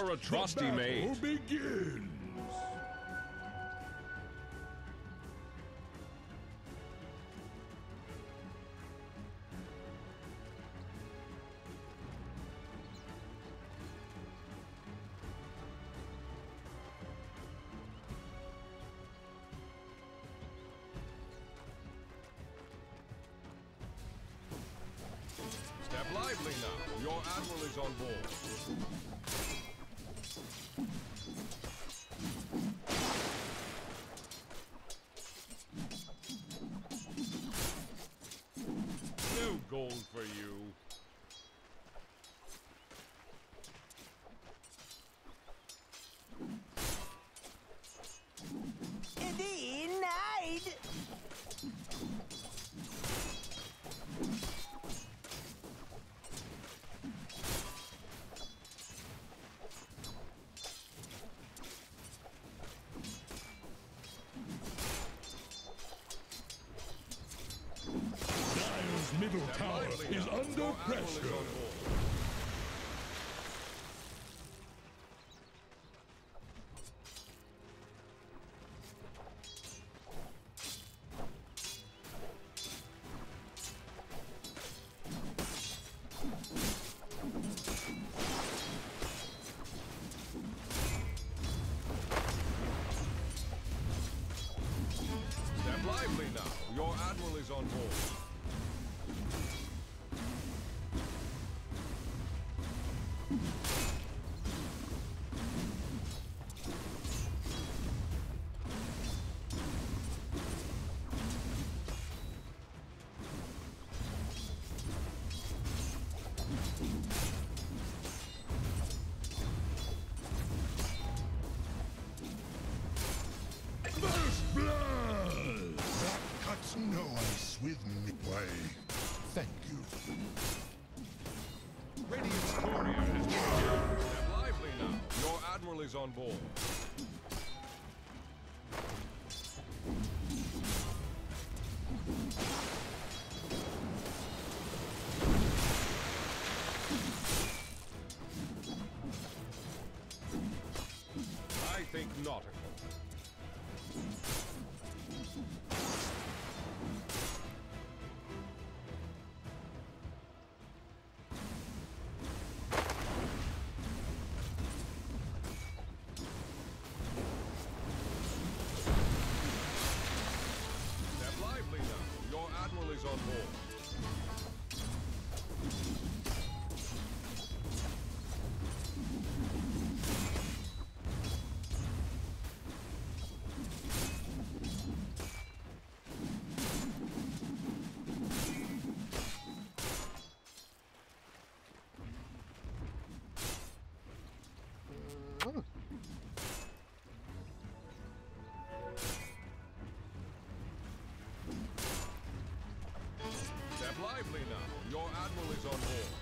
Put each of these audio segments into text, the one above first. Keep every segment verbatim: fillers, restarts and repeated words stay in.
for a trusty the mate. battle begins. Step lively now. Your admiral is on board. No gold for you. Denied! Dire's middle Step tower lively is now. under Your admiral is pressure. on board. Step lively now. Your admiral is on board. First blood! That cuts no ice with me. Why, thank you. Radiant's courier has been killed. Step lively now. Your admiral is on board. I think nautical. Step lively now. Your admiral is on board. Step lively now. Your admiral is on board.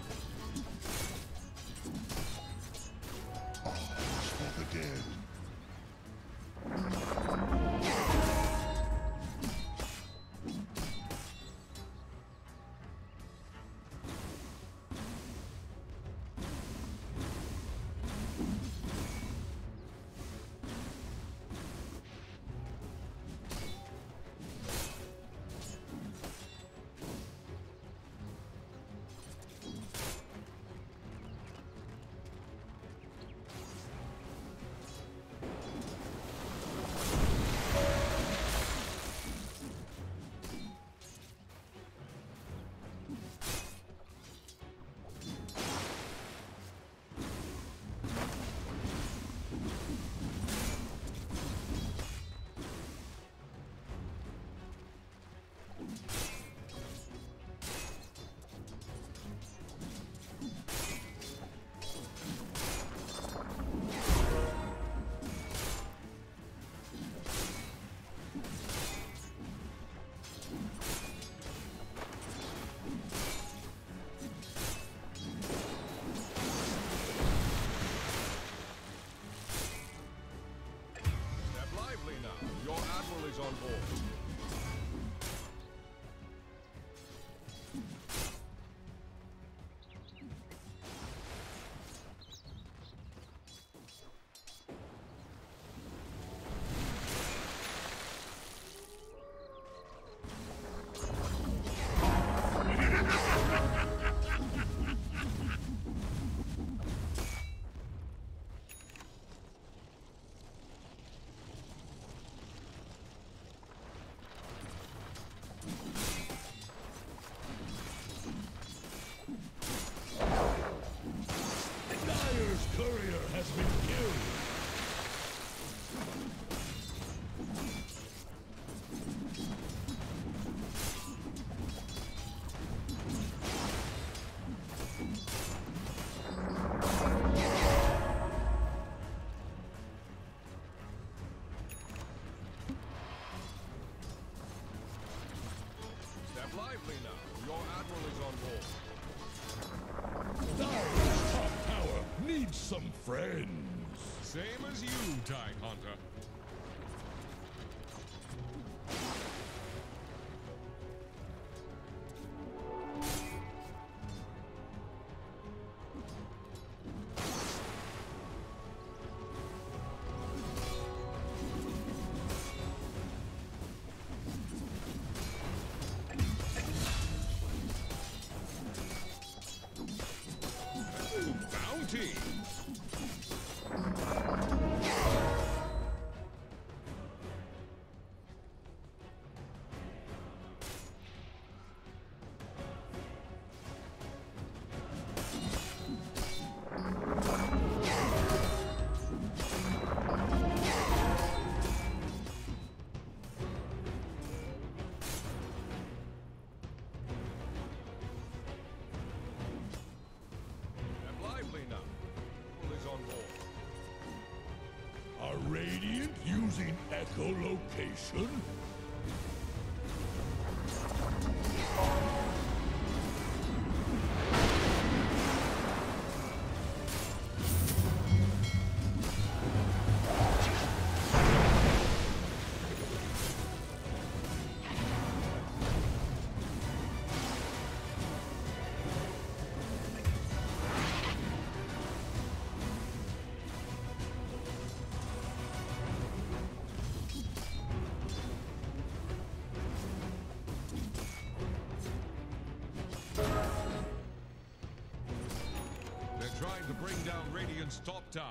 Arms for the dead. is on board. some friends. Same as you, Tide Hunter. Bounty! Are Radiant using echolocation? They're trying to bring down Radiant's top tower.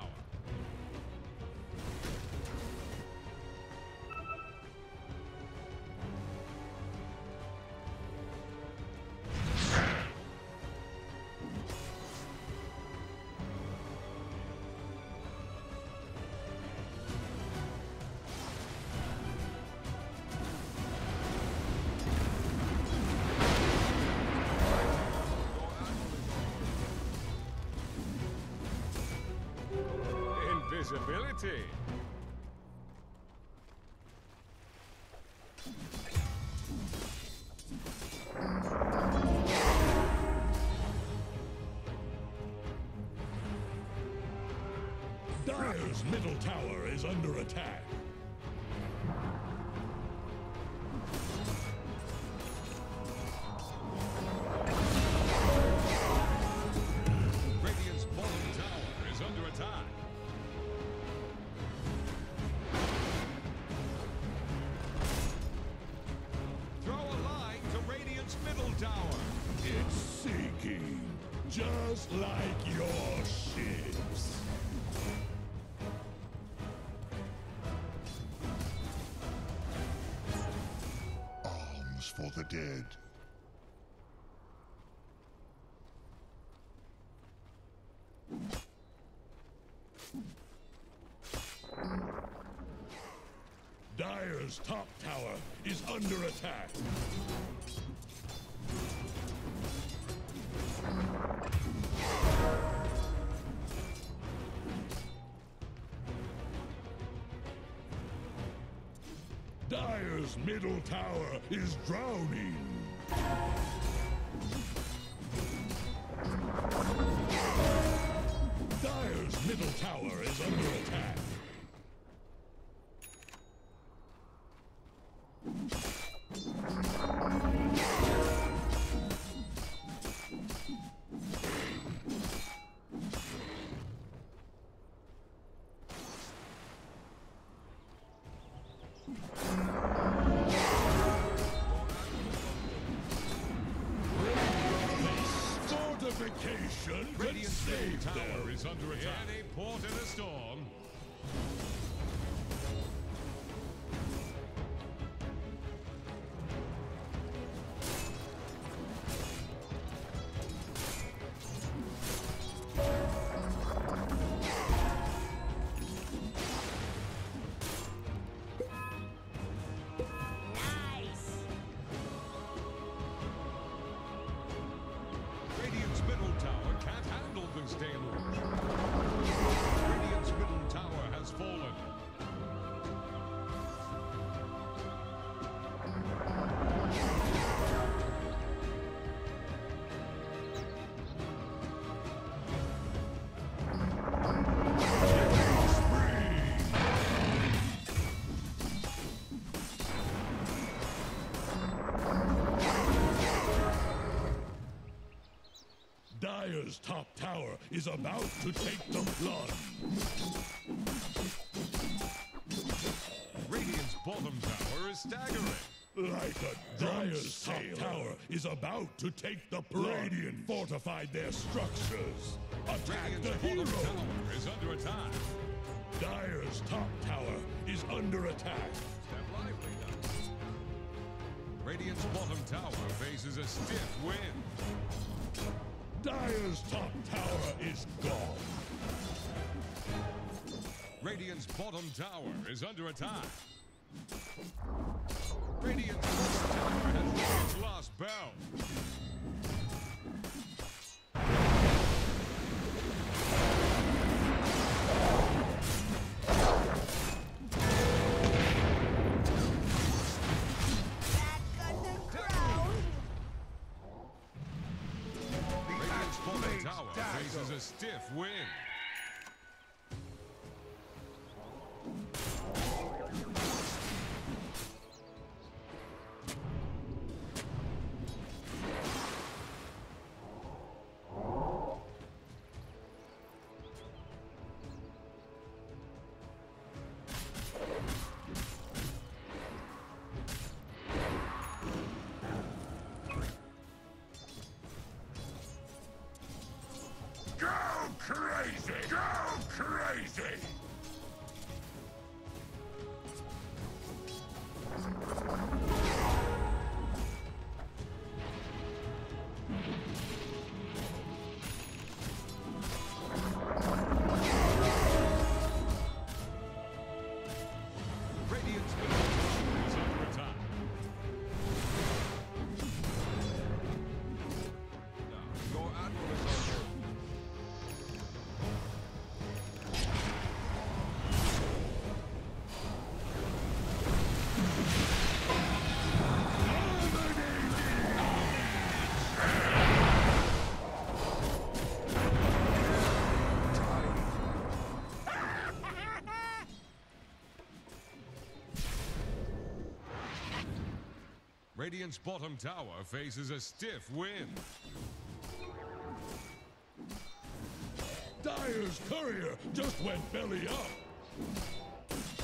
Invisibility. Dire's middle tower is under attack. Radiant's bottom tower is under attack. Throw a line to Radiant's middle tower. It's sinking, just like your ships. Arms for the dead. Dire's top tower is under attack. Dire's middle tower is drowning. Dire's middle tower is under attack. Fortification can Radiant's save middle tower them. is under attack. Any port in a storm. Radiant's middle tower can't handle this deluge. Radiant's middle tower has fallen. Dire's top tower is about to take the plunge. Radiant's bottom tower is staggering. Like a Dire's top tower is about to take the plunge. Radiant fortified their structures. Attack Radiant's the bottom hero. tower is under attack. Dire's top tower is under attack. Step lively now. Radiant's bottom tower faces a stiff wind. Dire's top tower is gone. Radiant's bottom tower is under attack. Radiant's bottom tower has reached its last bell. Radiant's bottom tower faces a stiff wind. Go crazy! Go crazy! Radiant's middle tower is under attack. Now, your admiral is under. Radiant's bottom tower faces a stiff wind. Dire's courier just went belly up.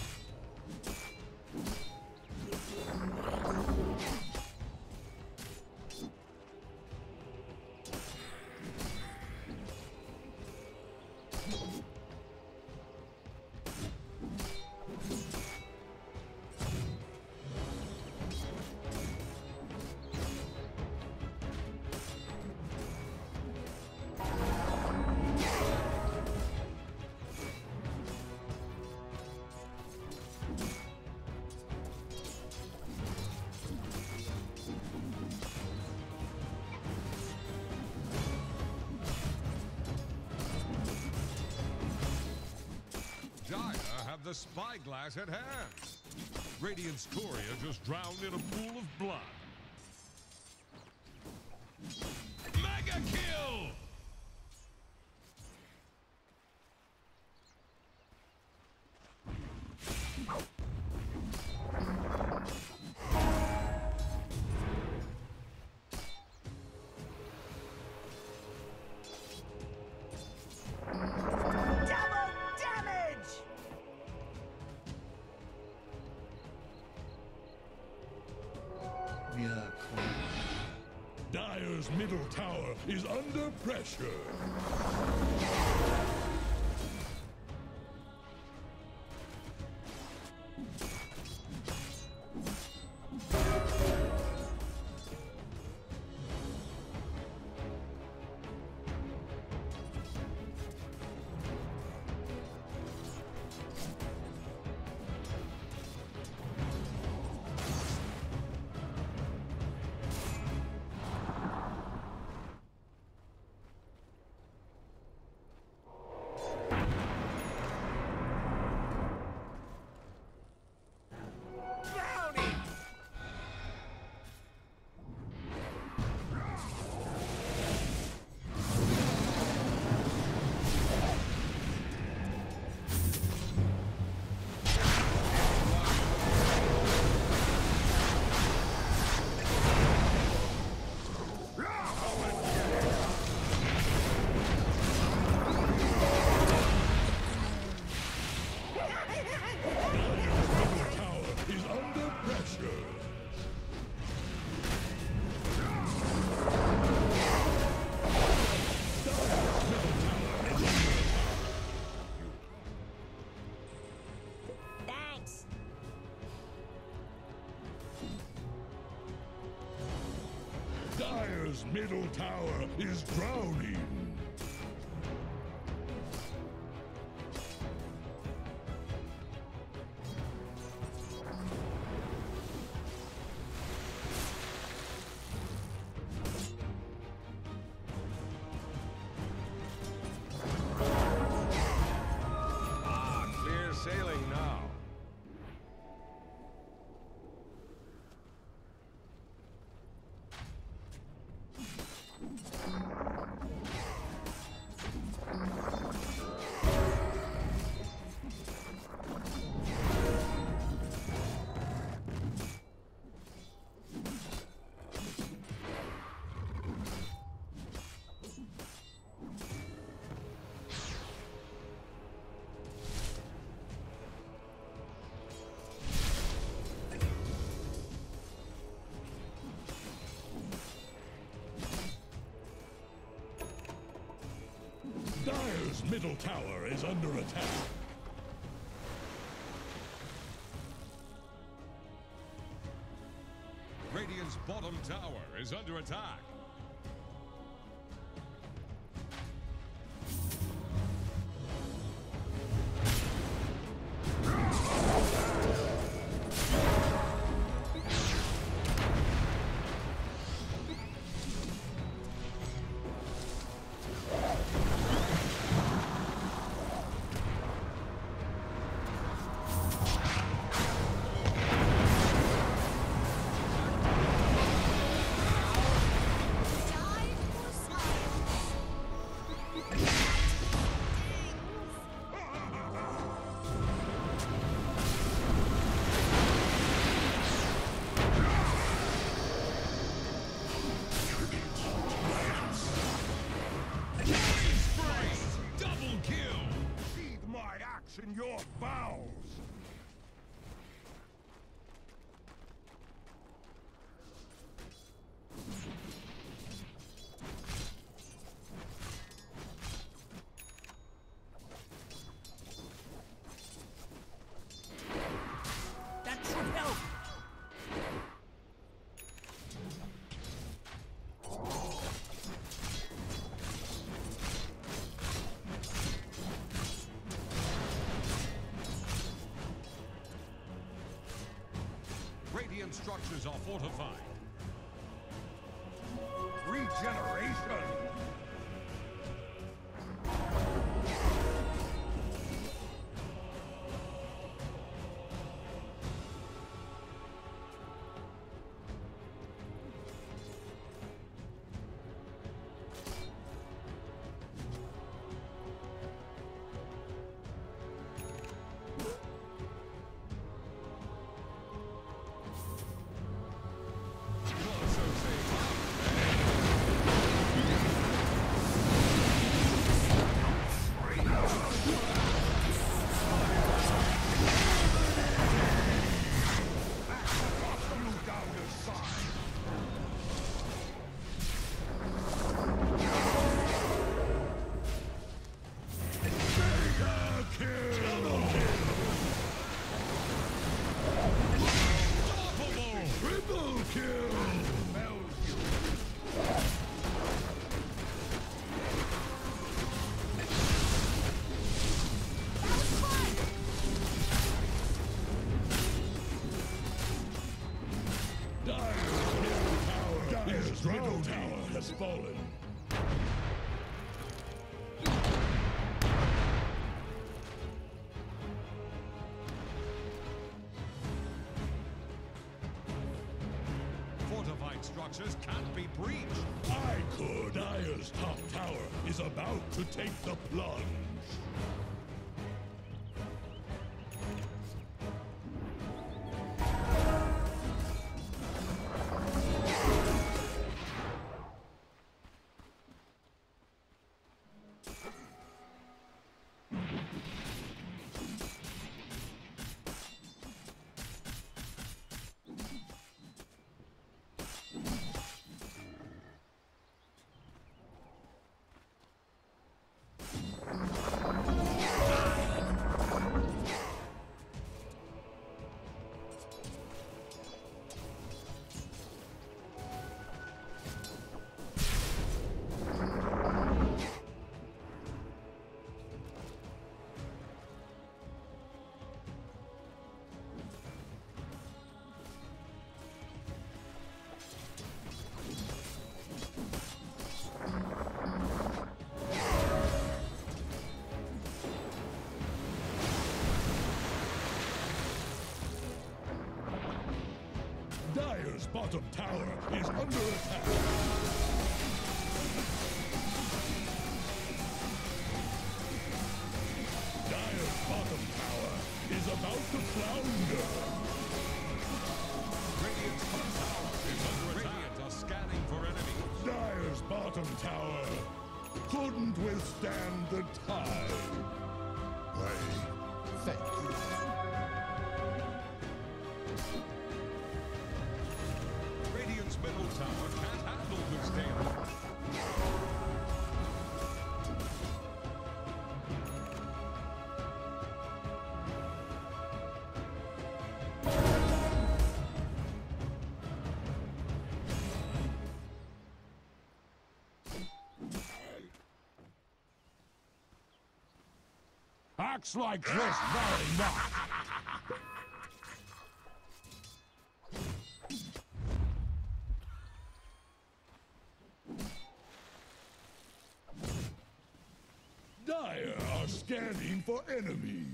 Dire have the spyglass at hand. Radiant's courier just drowned in a pool of blood. Mega kill! Dire's middle tower is under pressure. Dire's middle tower is drowning. Sailing now. Dire's middle tower is under attack. Radiant's bottom tower is under attack. In your bowels! That should help! Radiant structures are fortified. Regeneration! Dire's middle tower has fallen. Fortified structures can't be breached. I could. Dire's top tower is about to take the plunge. You Dire's bottom tower is under attack. Dire's bottom tower is about to flounder. Radiant's top tower is under attack. Radiant are scanning for enemies. Dire's bottom tower couldn't withstand the tide. Why, thank you. Radiant's middle tower can't handle this damage. Acts like this very much. Dire are scanning for enemies.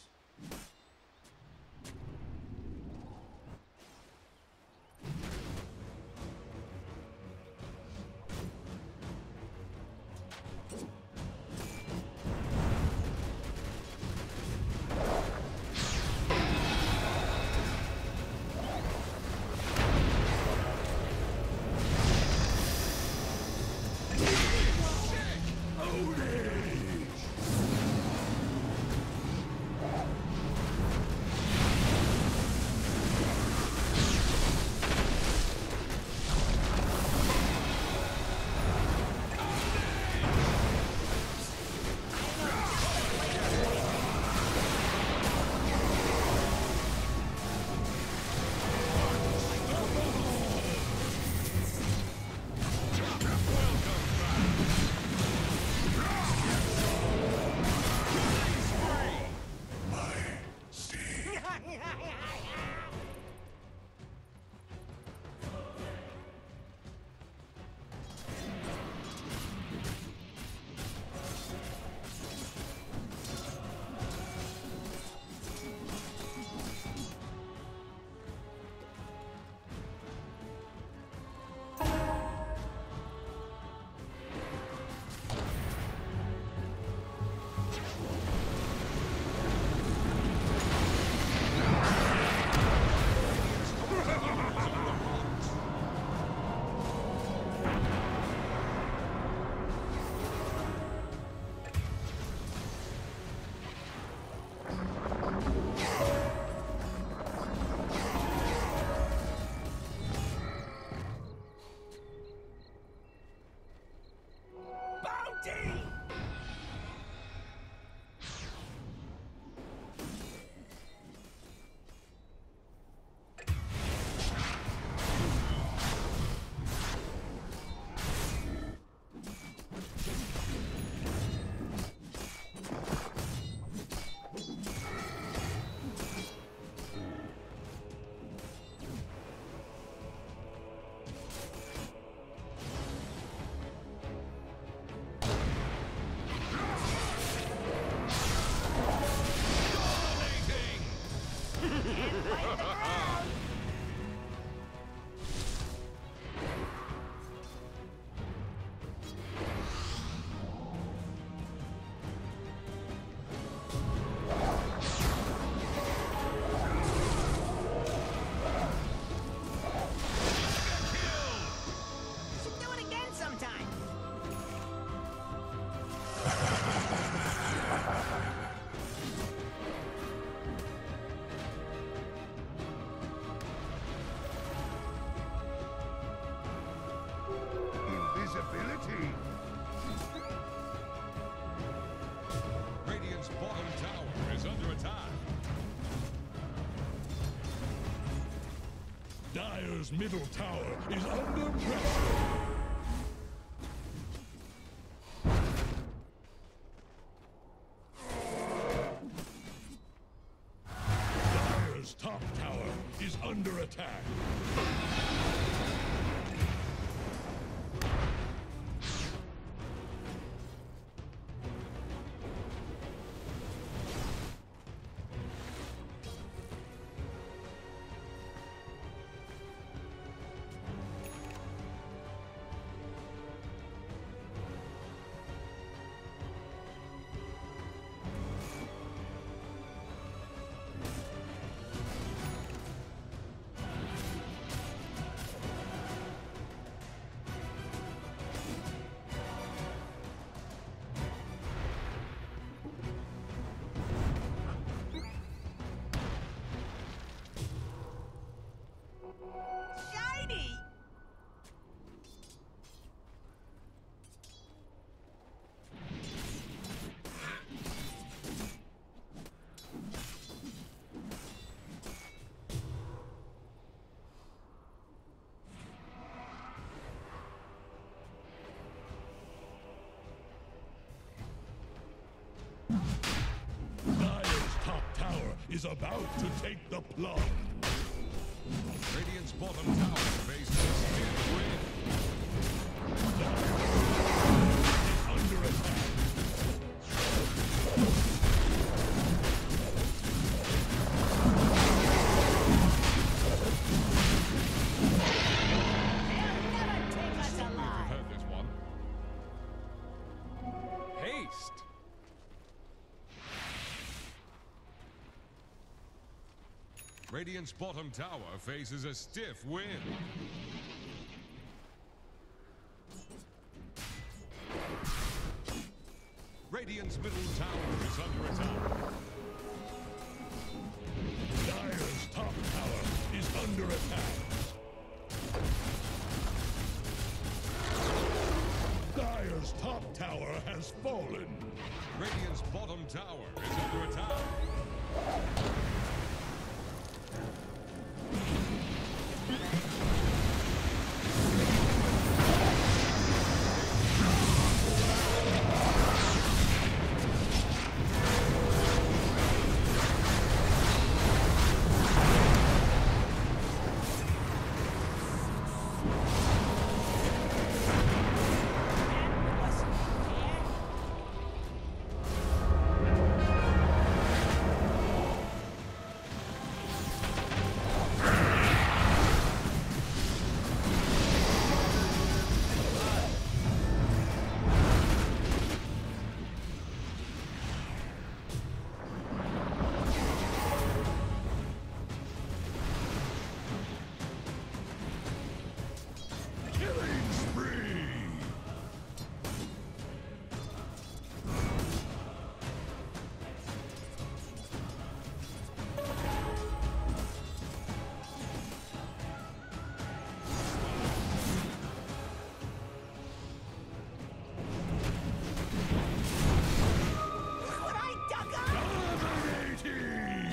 Invisibility. Radiant's bottom tower is under attack. Dire's middle tower is under pressure. Dire's top tower is under attack. Shiny! Dire's top tower is about to take the plunge. Radiant's bottom tower faces a stiff wind. Under attack. They'll never take us We've alive! heard this one. Haste! Radiant's bottom tower faces a stiff wind. Radiant's middle tower is under attack. Dire's top tower is under attack. Dire's top tower has fallen. Radiant's bottom tower is under attack. Killing spree! Look what I dug up! Dominating!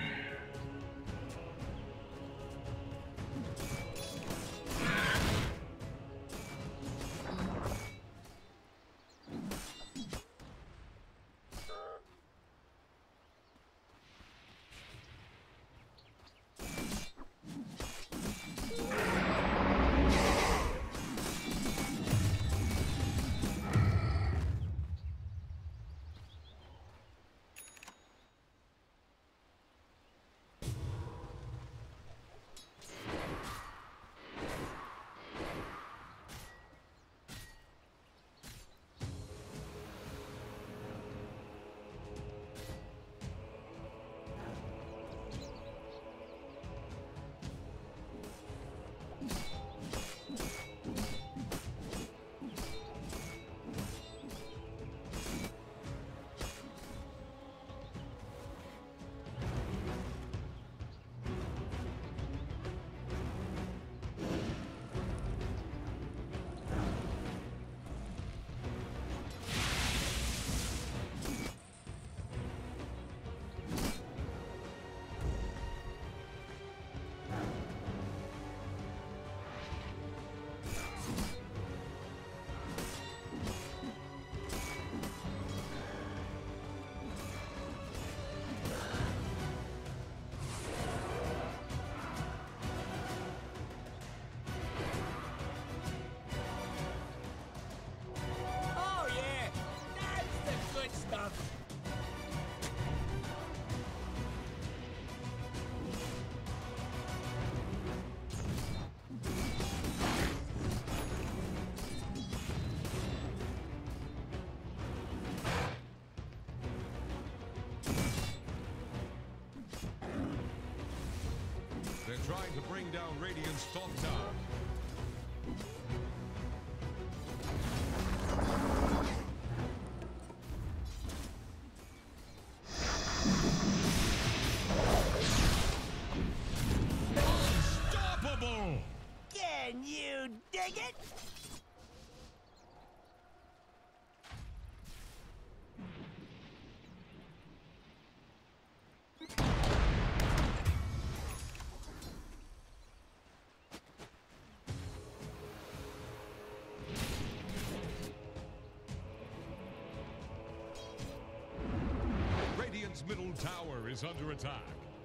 Oh yeah! That's the good stuff! They're trying to bring down Radiant's top tower. Unstoppable! Can you dig it? Radiant's middle tower is under attack.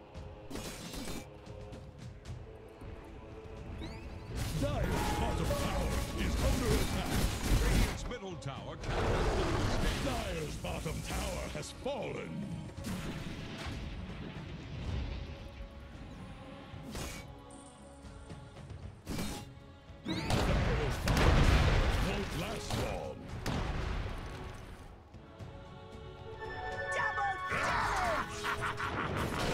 Dire's bottom tower is under attack. Radiant's middle tower cannot hold this game. Dire's bottom tower has fallen. Dire's bottom tower won't last long. Double damage!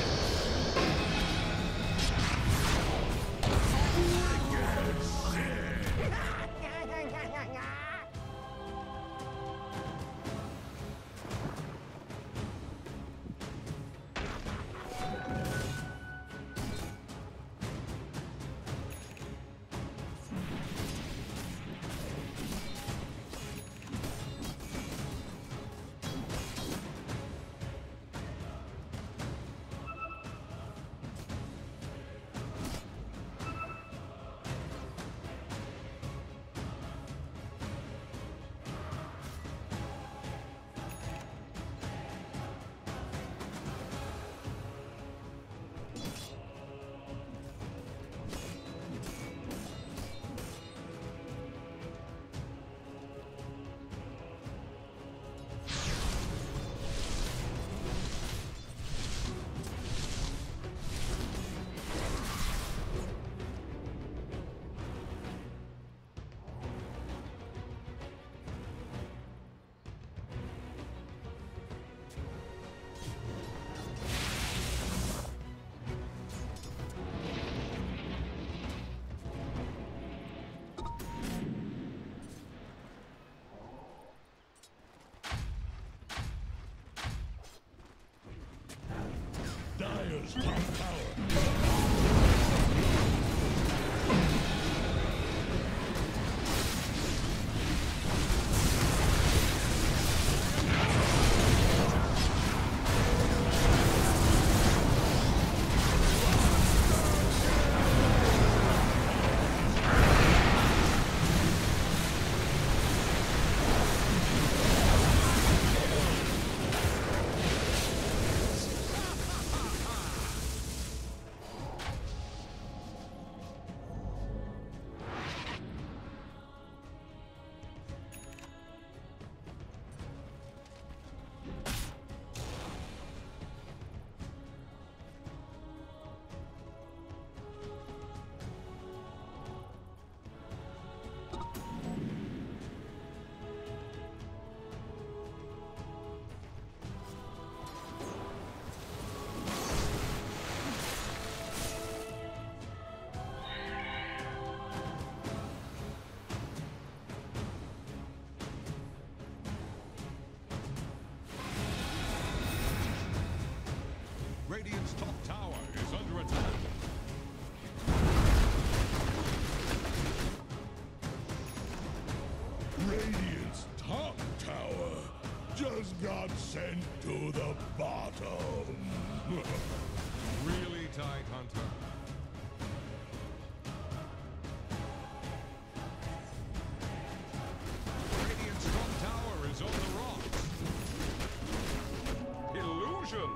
Dire's top tower. Radiant's top tower is under attack. Radiant's top tower just got sent to the bottom. Really tight, Hunter. Radiant's top tower is on the rocks. Illusion.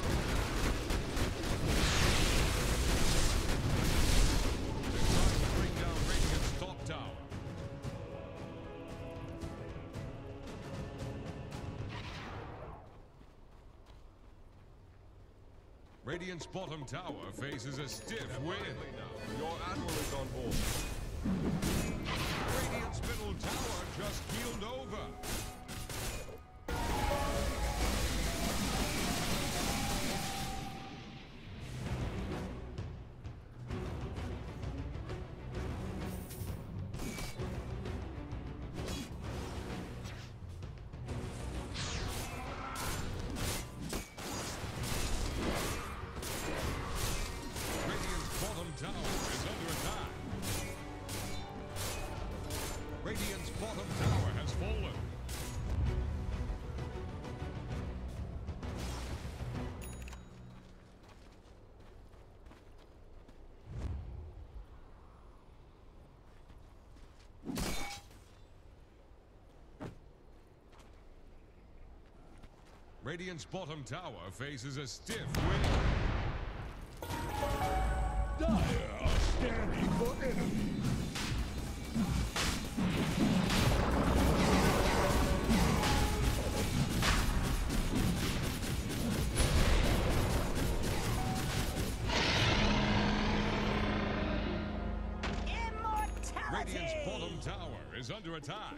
It's time to bring down Radiant's top tower. Radiant's bottom tower faces a stiff wind. Your admiral is on board. Radiant's middle tower just keeled over. Radiant's bottom tower is under attack. Radiant's bottom tower faces a stiff wind. Dire are scanning for enemies. Radiant's bottom tower is under attack.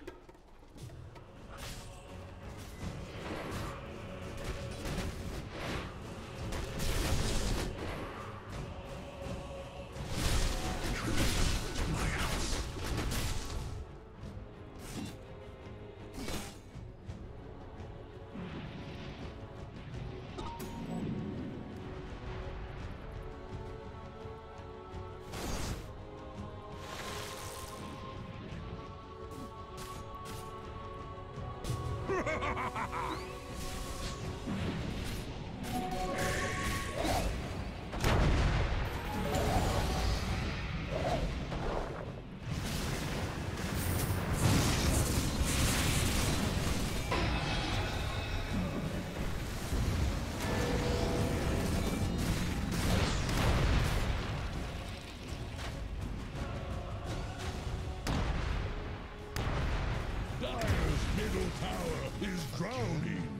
Middle tower is drowning.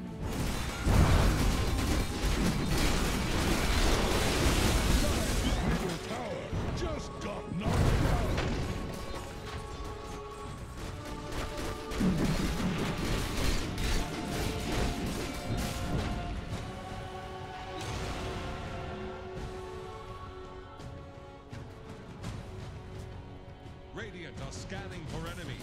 Dire's middle tower just got knocked down. Radiant are scanning for enemies.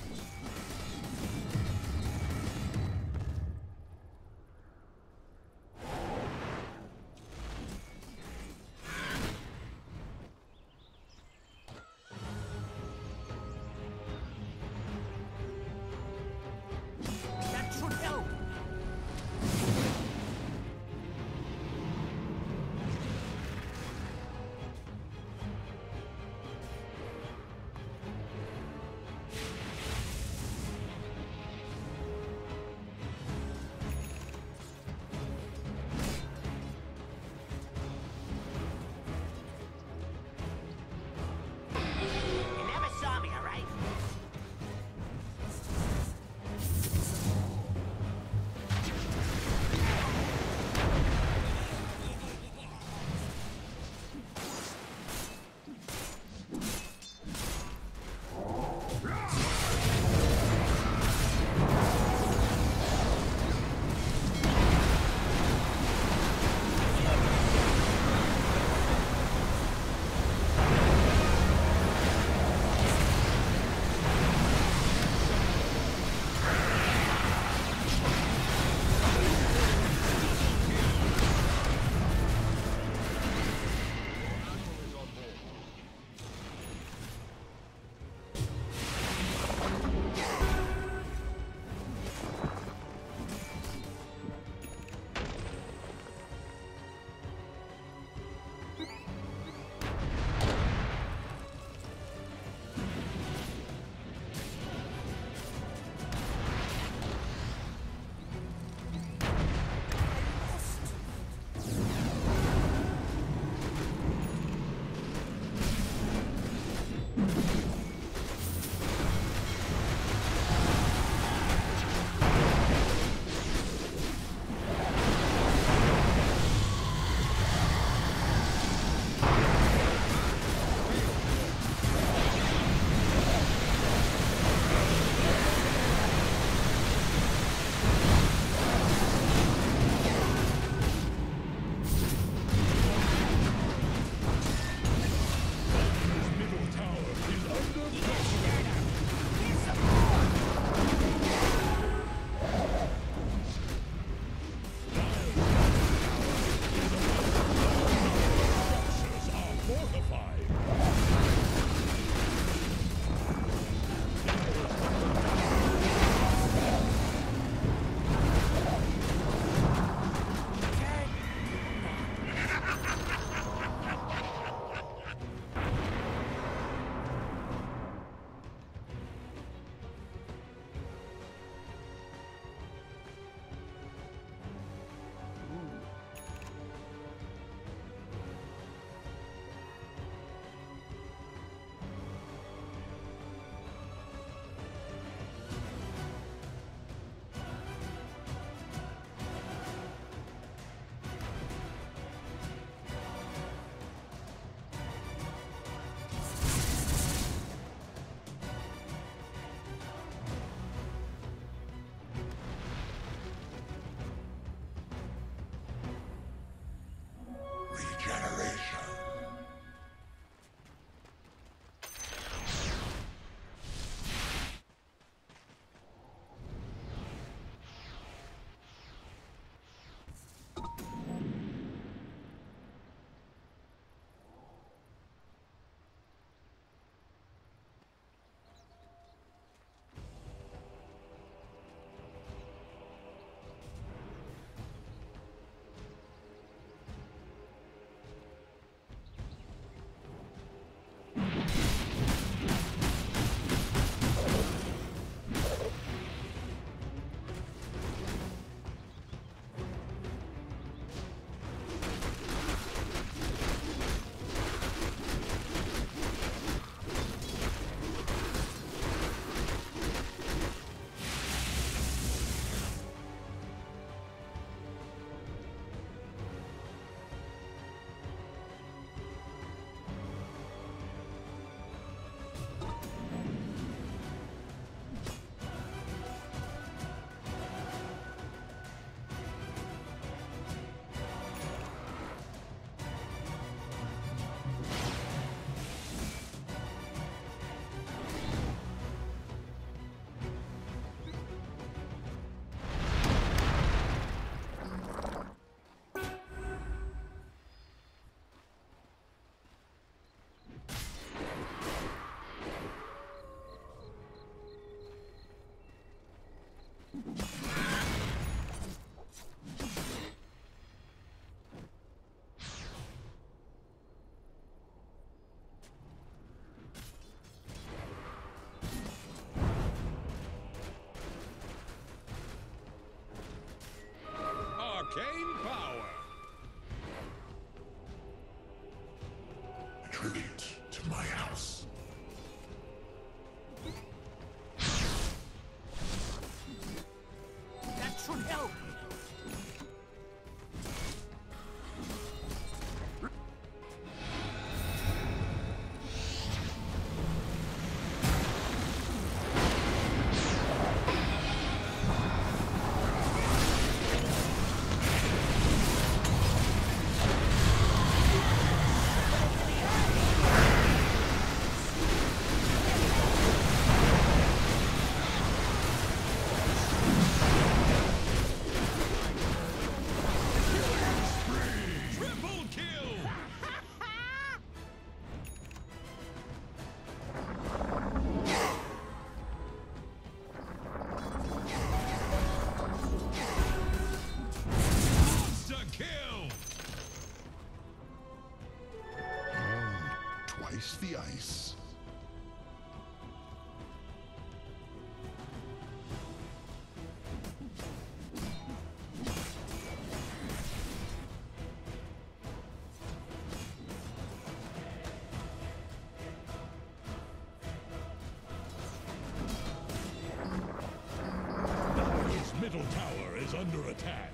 under attack.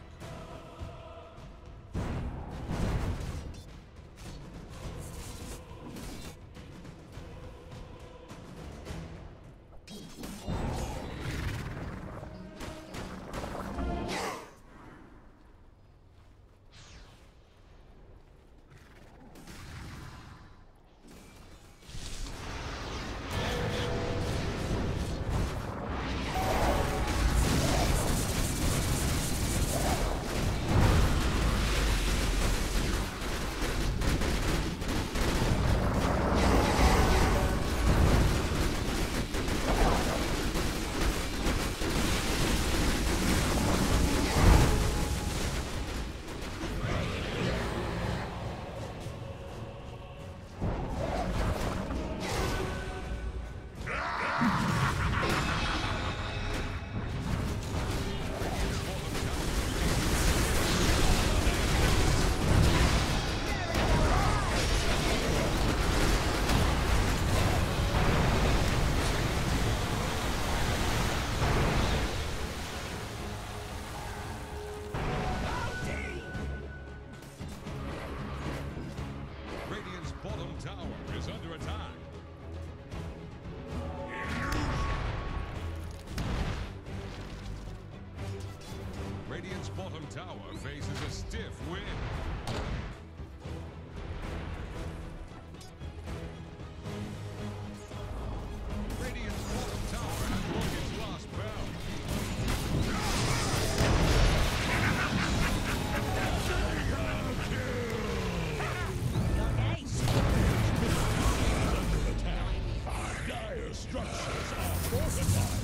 Tower is under attack. Radiant's bottom tower faces a stiff wind. Radiant's bottom tower has rung its last bell. Structures are fortified.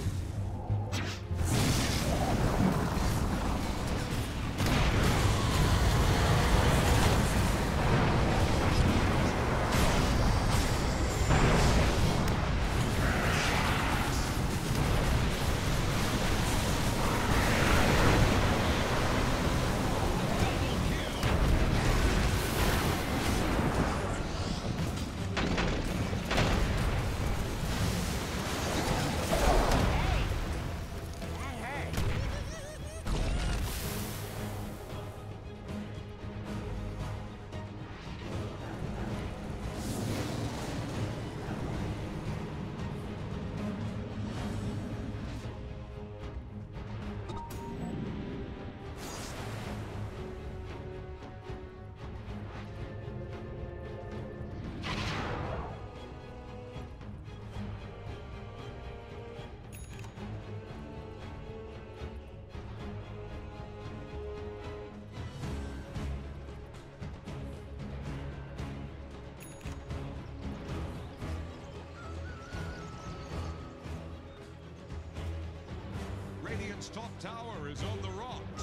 Radiant's top tower is on the rocks.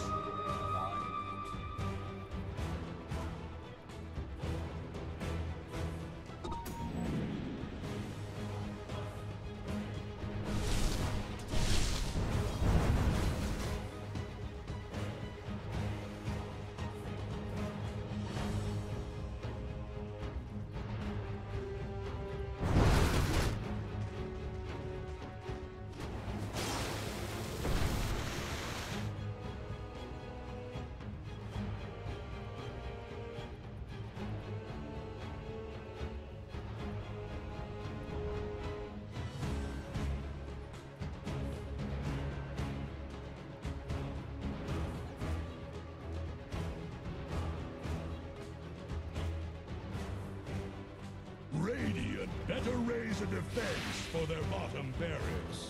Radiant better raise a defense for their bottom barracks.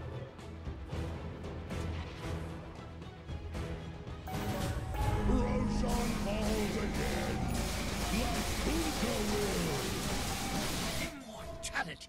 Roshan falls again, like Kuka will. Immortality.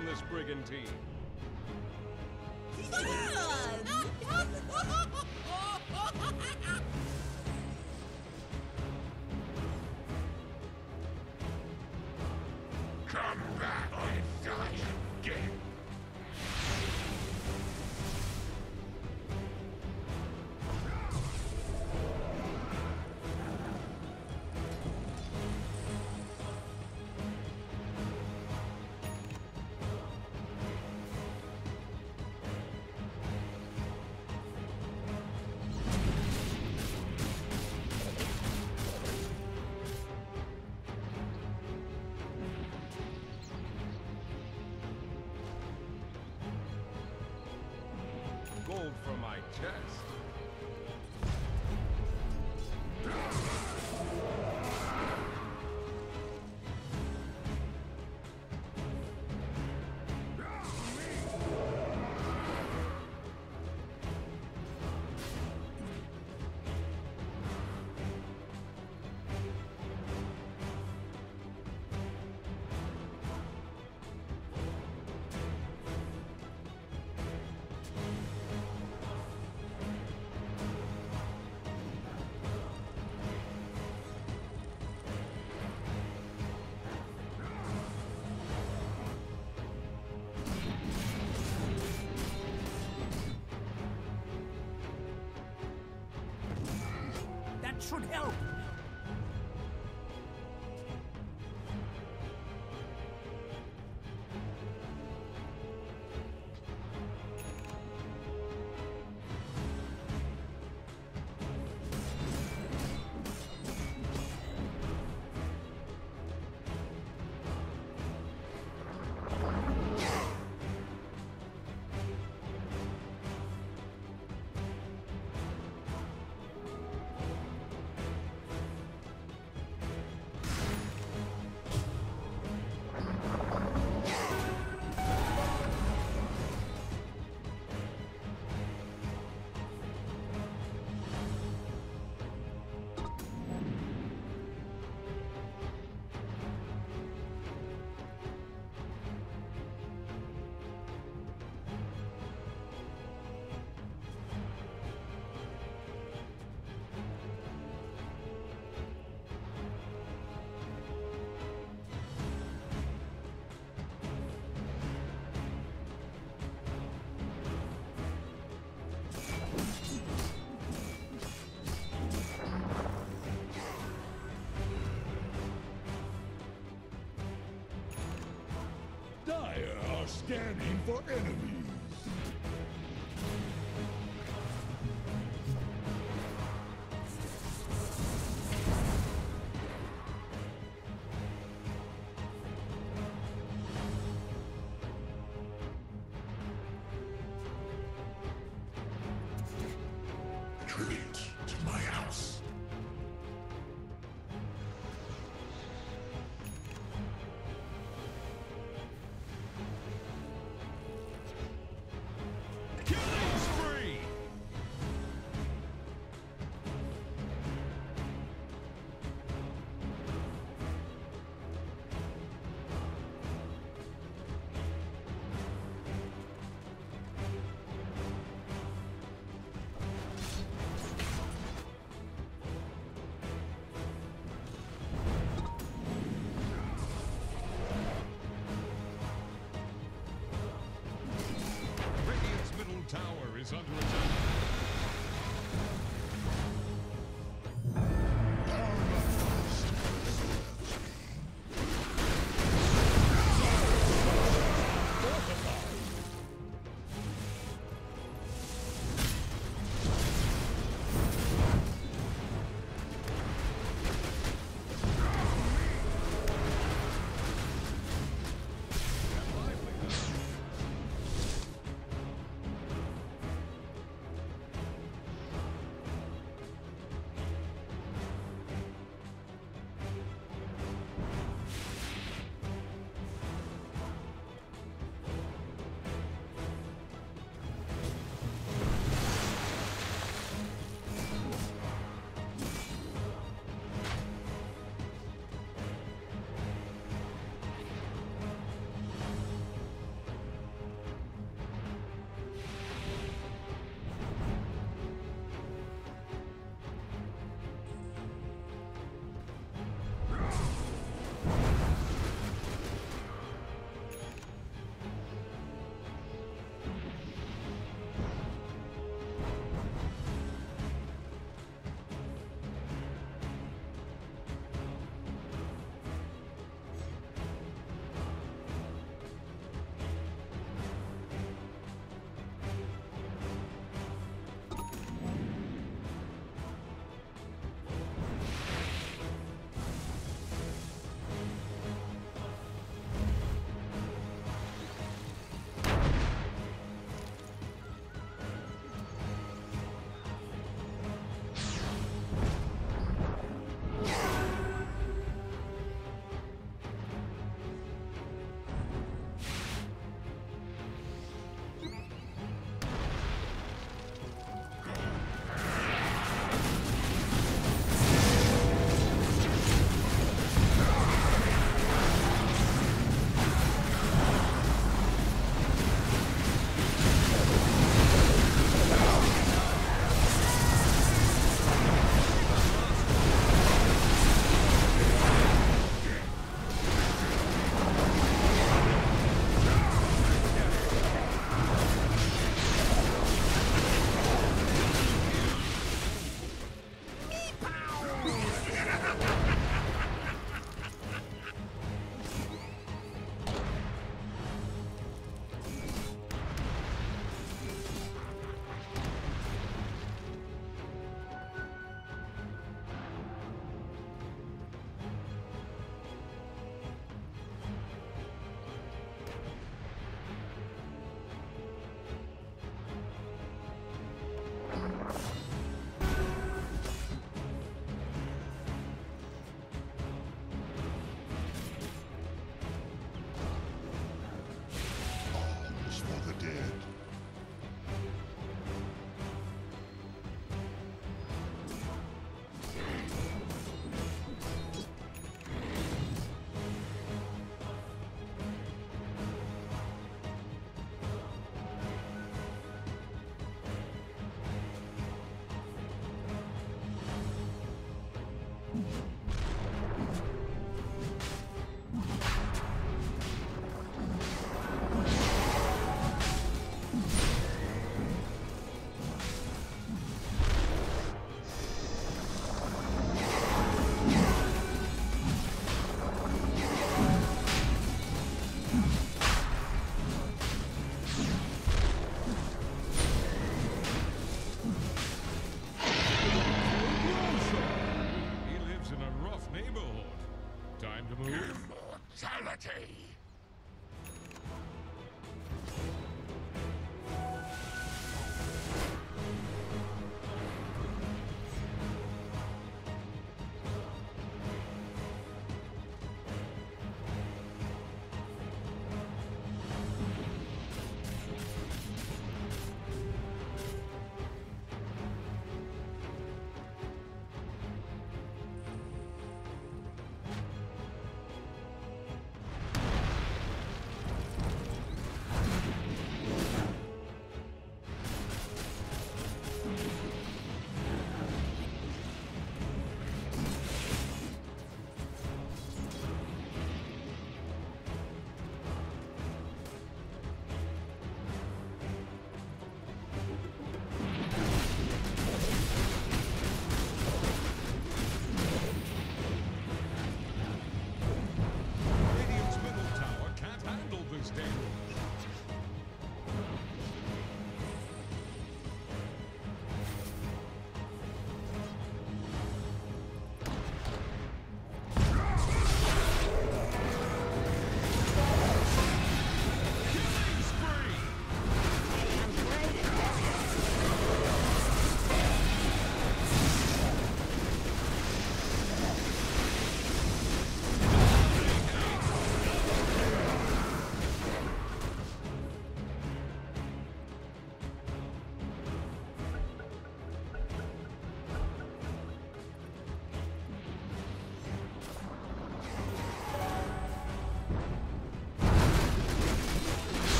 on this brigantine. Come back and die again. Gold for my chest. That should help. Dire are scanning for enemies. Retreat to my house. Killing spree! Radiant's middle tower is under attack.